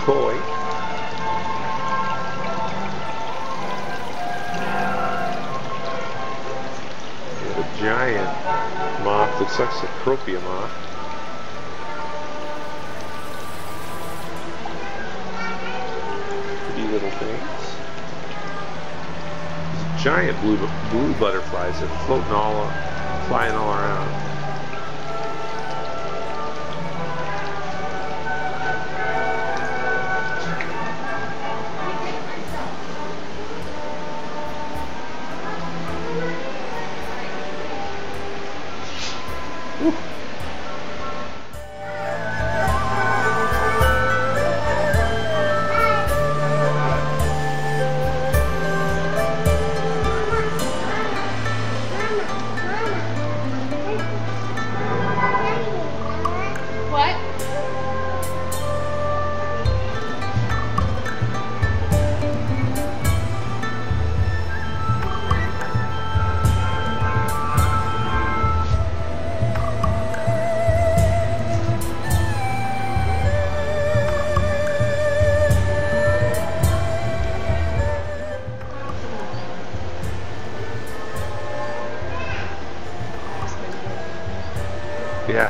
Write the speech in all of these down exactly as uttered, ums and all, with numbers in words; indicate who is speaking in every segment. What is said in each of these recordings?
Speaker 1: boy. A giant moth. Looks like a cropia moth. Pretty little things. These giant blue blue butterflies that are floating all, flying all around. Woo. Yeah.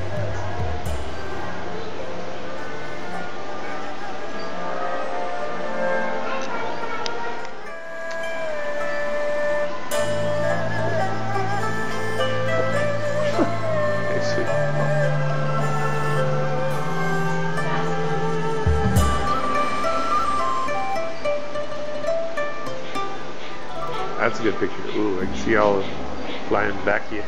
Speaker 1: Very sweet. That's a good picture. Ooh, I can see all flying back here.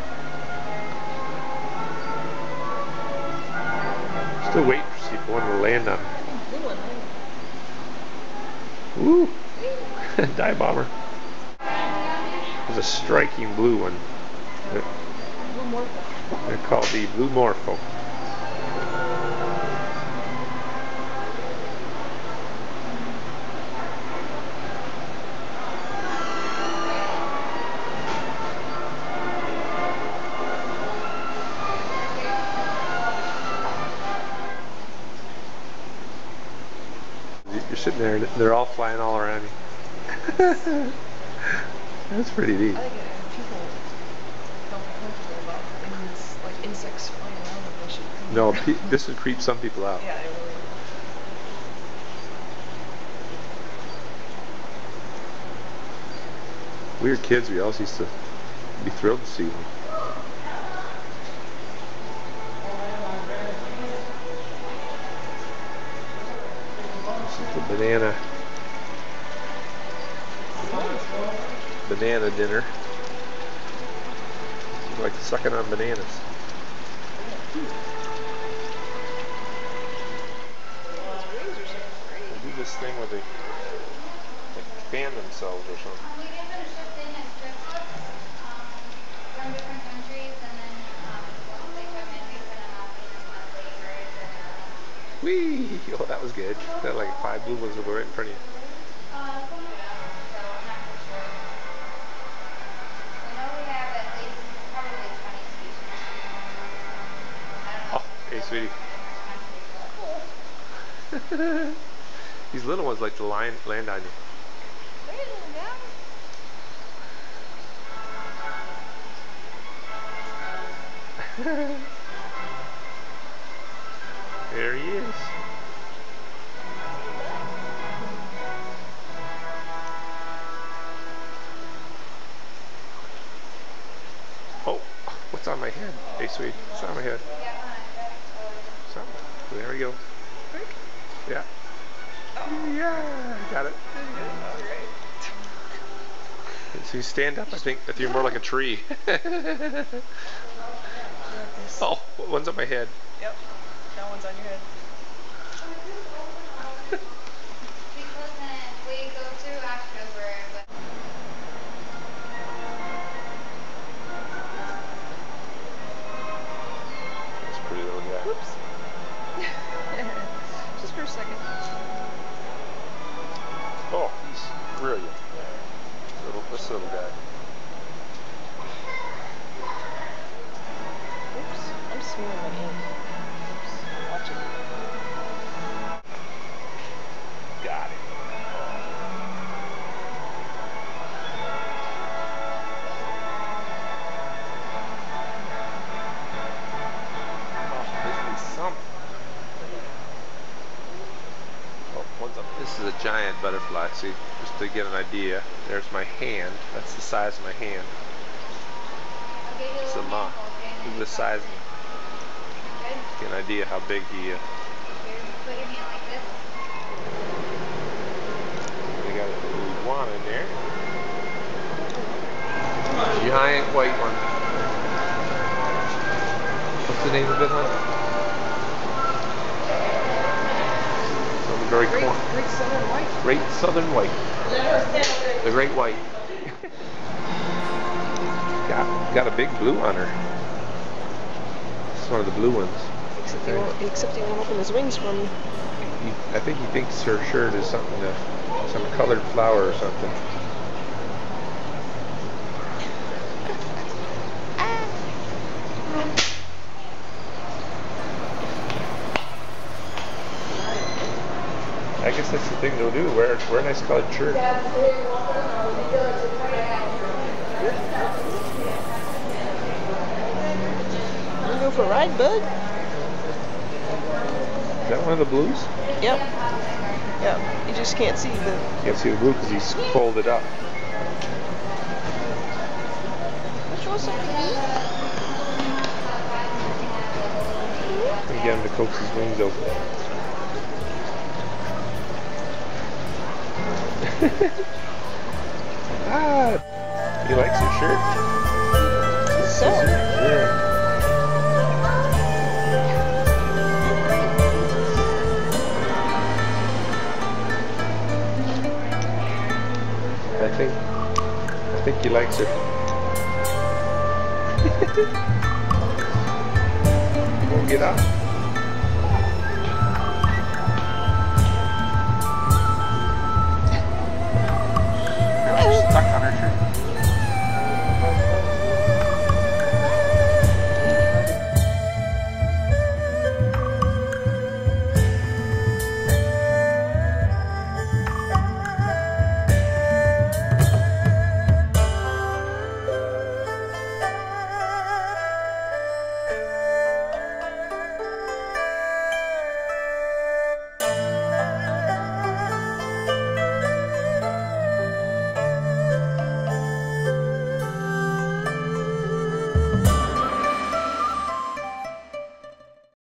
Speaker 1: Still waiting to see if one will land on. Ooh, dive bomber. There's a striking blue one. They're, they're called the blue morpho. You're sitting there and they're all flying all around you. That's pretty neat.
Speaker 2: I think people don't feel comfortable about things like insects flying around them. They should.
Speaker 1: No, pe this would creep some people out.
Speaker 2: Yeah, it really would.
Speaker 1: We were kids, we always used to be thrilled to see them. The banana banana dinner. It's like sucking on bananas. They do this thing where they like fan themselves or something.
Speaker 3: We get them shipped in as strip books um, from different countries, and then um, once they come in, we send them out with some flavors and uh,
Speaker 1: Whee! Oh, that was good. That like five blue ones will go right in front of you.
Speaker 3: uh, some of them, so I'm not for sure. We know we have at least probably twenty species. I don't know.
Speaker 1: Oh, hey, sweetie. These little ones like to line, land on you. There he is. Oh, what's on my head? Hey, sweet, what's on my head? Something. There we go. Yeah. Yeah, got it. So you stand up, I think, if you're more like a tree. Oh, one's on my head.
Speaker 2: Yep, that one's on your head.
Speaker 3: Because then we go through October, but
Speaker 1: That's a pretty little guy.
Speaker 2: Whoops. Just for a second.
Speaker 1: Oh, he's brilliant. Little, this little guy.
Speaker 2: Oops, I'm smearing my ink. Oops, watch it.
Speaker 1: a giant butterfly. See, just to get an idea. There's my hand. That's the size of my hand.
Speaker 3: I'll give you a
Speaker 1: It's a
Speaker 3: little
Speaker 1: moth.
Speaker 3: handful, okay, and
Speaker 1: Look
Speaker 3: then
Speaker 1: at
Speaker 3: you
Speaker 1: the
Speaker 3: cut
Speaker 1: size.
Speaker 3: it. Good?
Speaker 1: Get an idea how big he is.
Speaker 3: Here, put your hand like this.
Speaker 1: We got a little iguana in there. Giant white one. What's the name of it, hon? So the very
Speaker 2: Great,
Speaker 1: corner.
Speaker 2: great southern white.
Speaker 1: Great Southern White. The Great White. got got a big blue on her. It's one of the blue ones.
Speaker 2: Except he won't, except he won't open his wings for me.
Speaker 1: He, I think he thinks her shirt is something, to, some colored flower or something. I guess that's the thing they'll do. Wear wear a nice colored shirt.
Speaker 2: Wanna go for a ride, bud?
Speaker 1: Is that one of the blues?
Speaker 2: Yep. Yep. You just can't see the.
Speaker 1: You can't see the blue because he's folded up.
Speaker 2: Which one's something?
Speaker 1: And get him to coax his wings open. Ah, he likes his shirt.
Speaker 2: So.
Speaker 1: Yeah. I think, I think he likes it. Won't get out.